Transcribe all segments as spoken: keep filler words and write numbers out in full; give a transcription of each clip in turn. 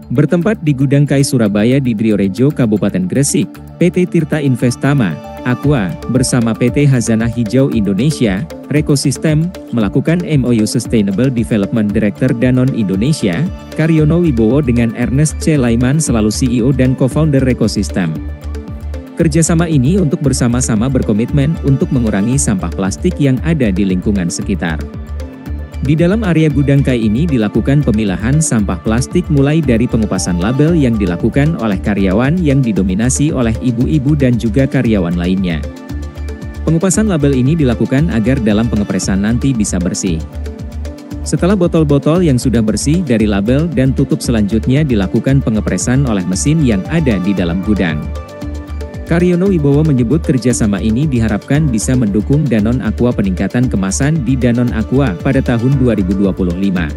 Bertempat di Gudang Kai Surabaya di Driorejo, Kabupaten Gresik, P T Tirta Investama, Aqua, bersama P T Hazanah Hijau Indonesia, Rekosistem, melakukan M O U Sustainable Development Director Danone Indonesia, Karyono Wibowo dengan Ernest C. Laiman selalu C E O dan co-founder Rekosistem. Kerjasama ini untuk bersama-sama berkomitmen untuk mengurangi sampah plastik yang ada di lingkungan sekitar. Di dalam area Gudang Kai ini dilakukan pemilahan sampah plastik mulai dari pengupasan label yang dilakukan oleh karyawan yang didominasi oleh ibu-ibu dan juga karyawan lainnya. Pengupasan label ini dilakukan agar dalam pengepresan nanti bisa bersih. Setelah botol-botol yang sudah bersih dari label dan tutup selanjutnya dilakukan pengepresan oleh mesin yang ada di dalam gudang. Karyono Wibowo menyebut kerjasama ini diharapkan bisa mendukung Danone Aqua peningkatan kemasan di Danone Aqua pada tahun dua ribu dua puluh lima.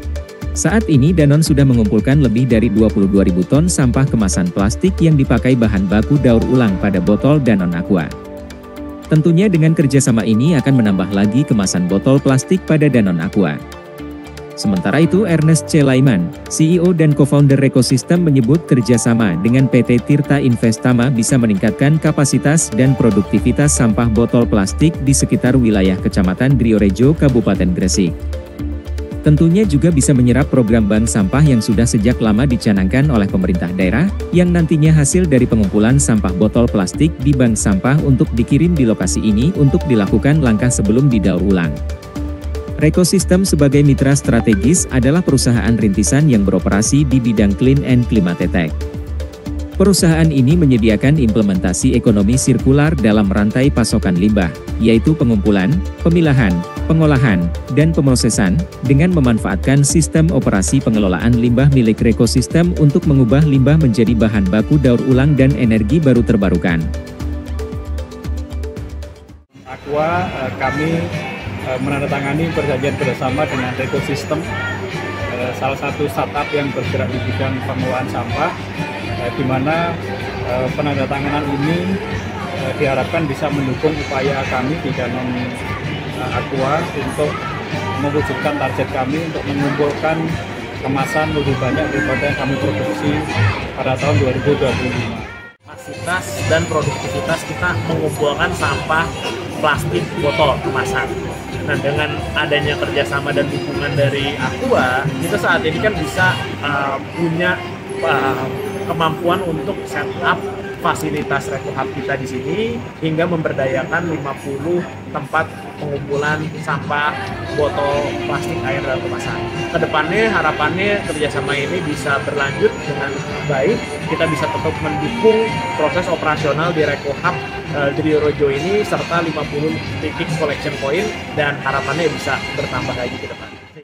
Saat ini Danone sudah mengumpulkan lebih dari dua puluh dua ribu ton sampah kemasan plastik yang dipakai bahan baku daur ulang pada botol Danone Aqua. Tentunya dengan kerjasama ini akan menambah lagi kemasan botol plastik pada Danone Aqua. Sementara itu Ernest C. Laiman, C E O dan co-founder Rekosistem menyebut kerjasama dengan P T Tirta Investama bisa meningkatkan kapasitas dan produktivitas sampah botol plastik di sekitar wilayah Kecamatan Driorejo, Kabupaten Gresik. Tentunya juga bisa menyerap program bank sampah yang sudah sejak lama dicanangkan oleh pemerintah daerah, yang nantinya hasil dari pengumpulan sampah botol plastik di bank sampah untuk dikirim di lokasi ini untuk dilakukan langkah sebelum didaur ulang. Rekosistem sebagai mitra strategis adalah perusahaan rintisan yang beroperasi di bidang Clean and Climate Tech. Perusahaan ini menyediakan implementasi ekonomi sirkular dalam rantai pasokan limbah, yaitu pengumpulan, pemilahan, pengolahan, dan pemrosesan, dengan memanfaatkan sistem operasi pengelolaan limbah milik Rekosistem untuk mengubah limbah menjadi bahan baku daur ulang dan energi baru terbarukan. Aqua, kami menandatangani perjanjian bersama dengan Rekosistem, salah satu startup yang bergerak di bidang pengelolaan sampah, di mana penandatanganan ini diharapkan bisa mendukung upaya kami di Danone Aqua untuk mewujudkan target kami untuk mengumpulkan kemasan lebih banyak daripada yang kami produksi pada tahun dua ribu dua puluh lima. Kapasitas dan produktivitas kita mengumpulkan sampah plastik botol kemasan. Nah, dengan adanya kerjasama dan dukungan dari Aqua, kita saat ini kan bisa uh, punya uh, kemampuan untuk setup fasilitas RecoHub kita di sini hingga memberdayakan lima puluh tempat pengumpulan sampah botol plastik air dalam kemasan. Kedepannya harapannya kerjasama ini bisa berlanjut dengan baik, kita bisa tetap mendukung proses operasional di RecoHub uh, Driorejo ini serta lima puluh titik collection point, dan harapannya bisa bertambah lagi ke depan.